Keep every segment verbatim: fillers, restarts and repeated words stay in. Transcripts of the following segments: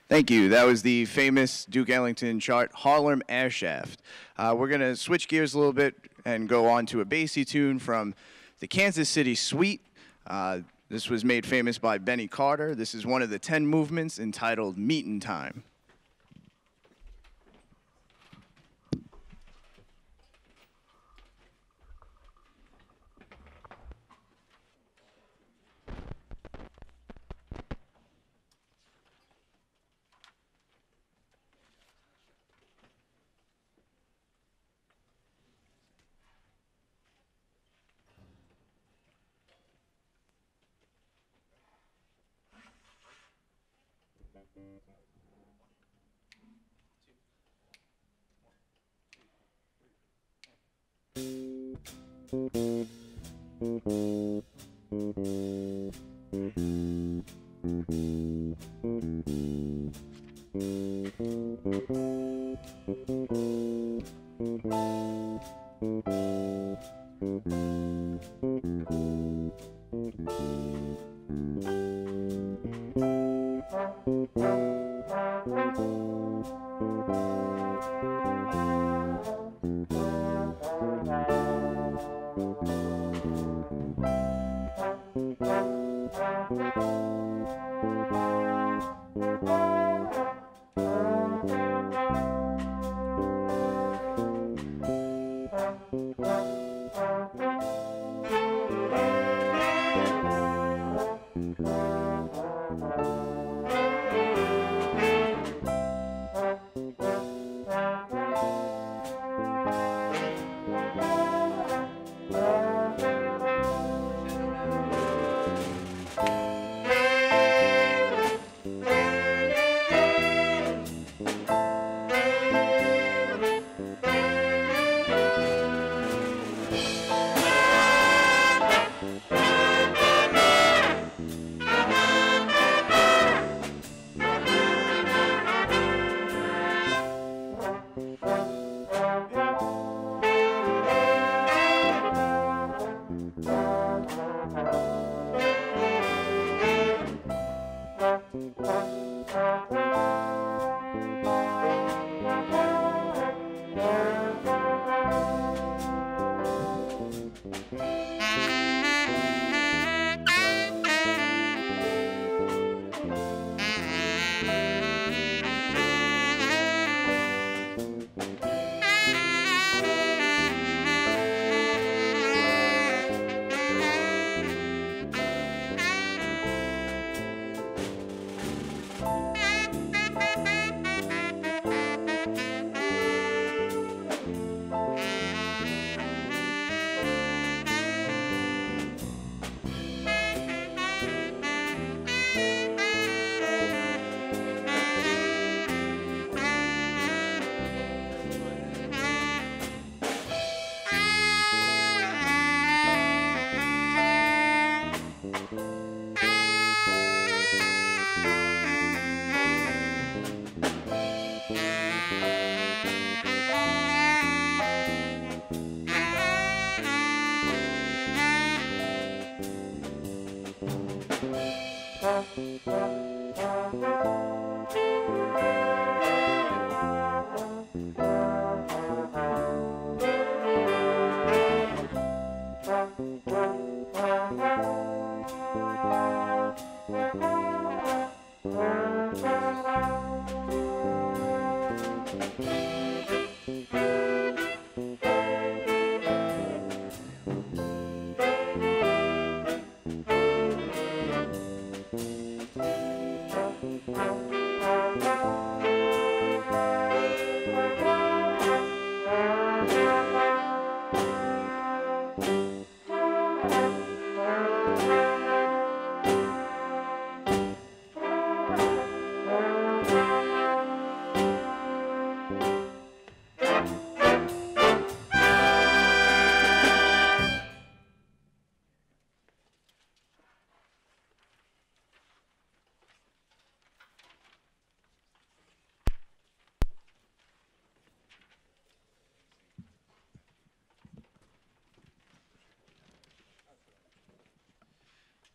Thank you. That was the famous Duke Ellington chart, Harlem Airshaft. Uh, we're going to switch gears a little bit and go on to a bassy tune from the Kansas City Suite. Uh, this was made famous by Benny Carter. This is one of the ten movements entitled Meetin' Time.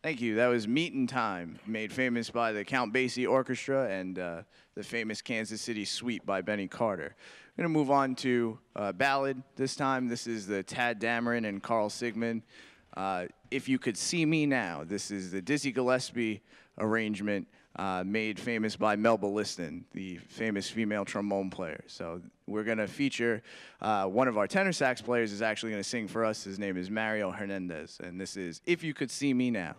Thank you. That was Meetin' Time, made famous by the Count Basie Orchestra and uh, the famous Kansas City Suite by Benny Carter. We're going to move on to a ballad this time. This is the Tad Dameron and Carl Sigmund. Uh, If You Could See Me Now. This is the Dizzy Gillespie arrangement uh, made famous by Melba Liston, the famous female trombone player. So we're going to feature uh, one of our tenor sax players is actually going to sing for us. His name is Mario Hernandez, and this is If You Could See Me Now.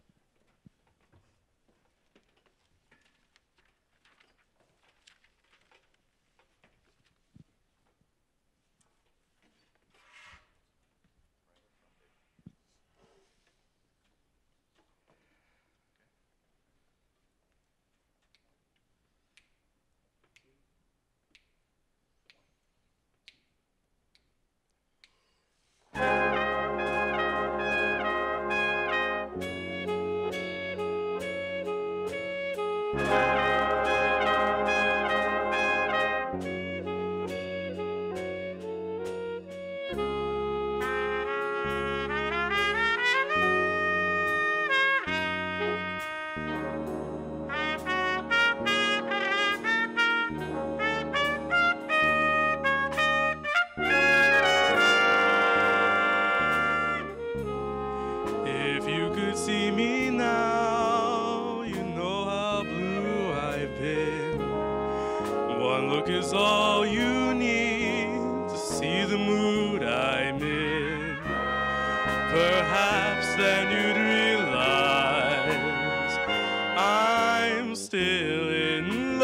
See me now, you know how blue I've been. One look is all you need to see the mood I'm in. Perhaps then you'd realize I'm still in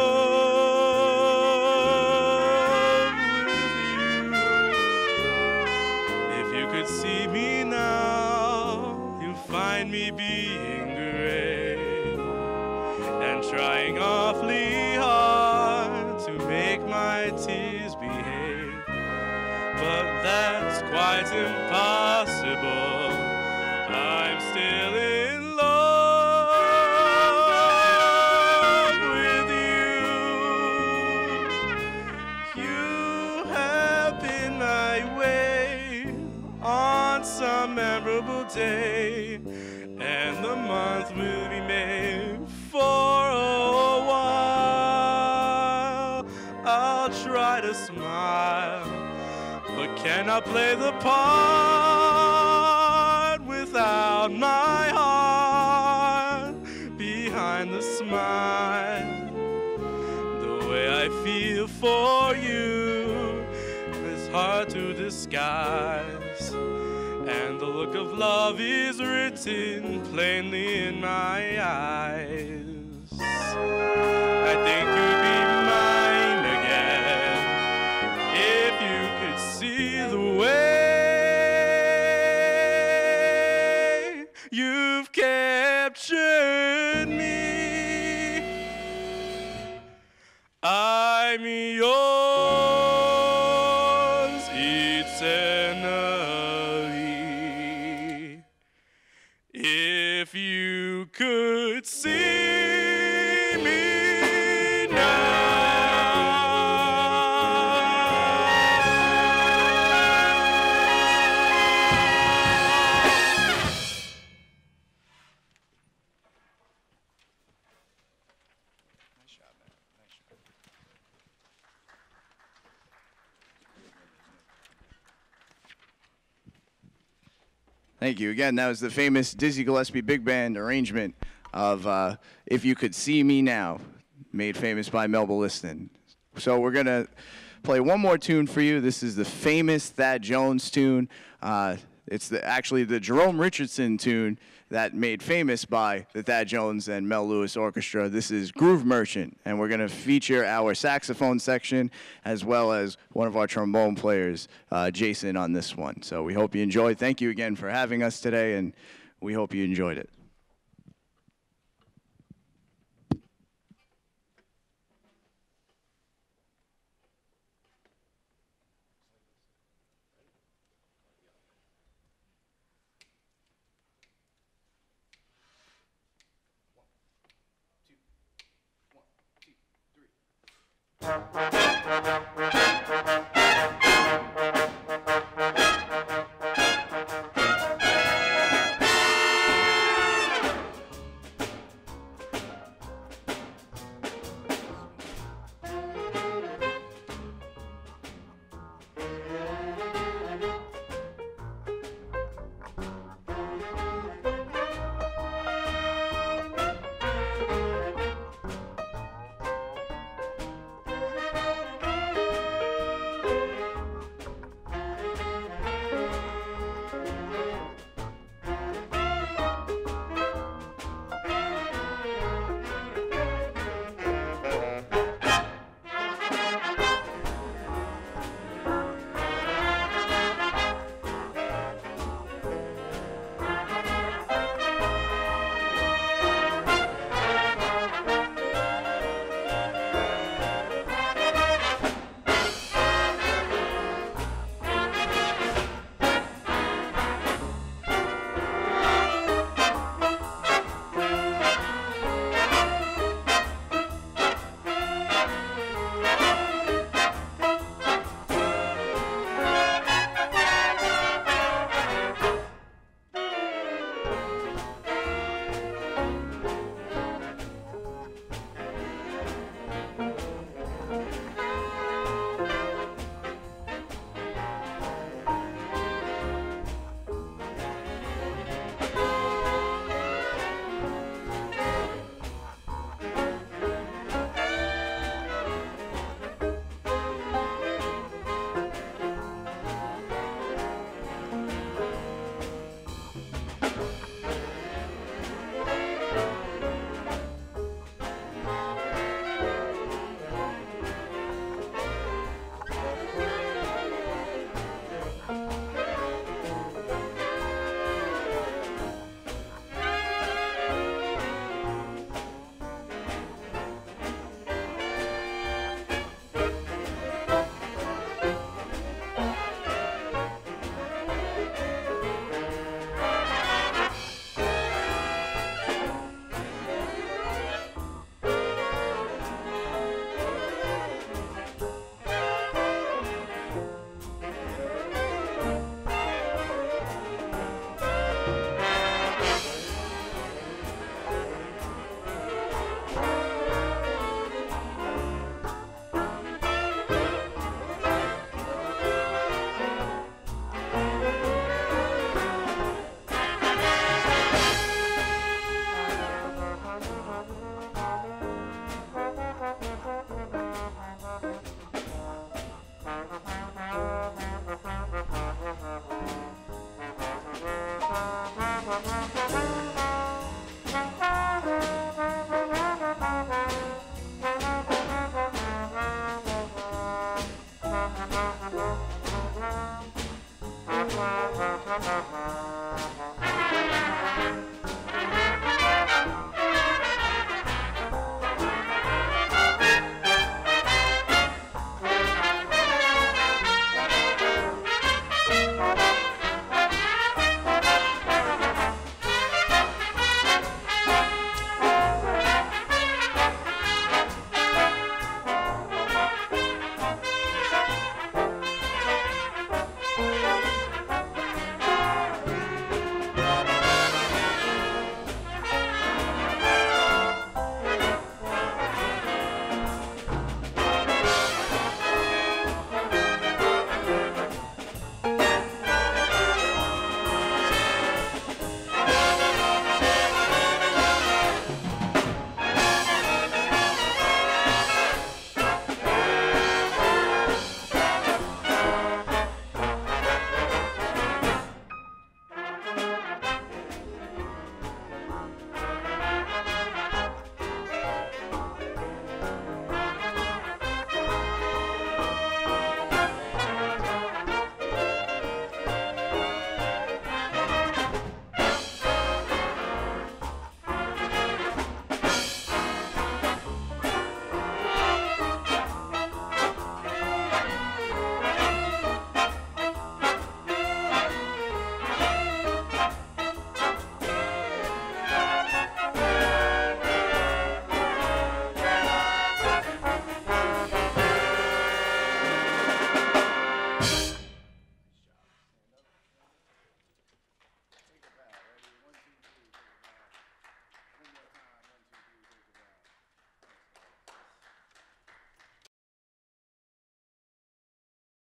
love with you. If you could see me now, find me being great and trying awfully hard to make my tears behave, but that's quite impossible. I'm still in love with you. You have been my way on some memorable day, and the month will be made for a while. I'll try to smile, but cannot play the part without my heart behind the smile. The way I feel for you is hard to disguise, and the look of love is written plainly in my eyes. I think you'd be mine again if you could see the way you've captured me. I'm yours eternally. If you could see me now. Nice job, man. Nice job. Thank you. Again, that was the famous Dizzy Gillespie Big Band arrangement of uh, If You Could See Me Now, made famous by Melba Liston. So we're going to play one more tune for you. This is the famous Thad Jones tune. Uh, it's the, actually the Jerome Richardson tune that made famous by the Thad Jones and Mel Lewis Orchestra. This is Groove Merchant, and we're going to feature our saxophone section as well as one of our trombone players, uh, Jason, on this one. So we hope you enjoyed. Thank you again for having us today, and we hope you enjoyed it. One, two, three.